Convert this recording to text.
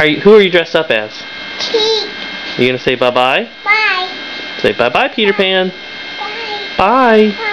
Who are you dressed up as? Pig. You gonna say bye-bye? Bye. Say bye-bye, Peter Pan. Bye. Bye.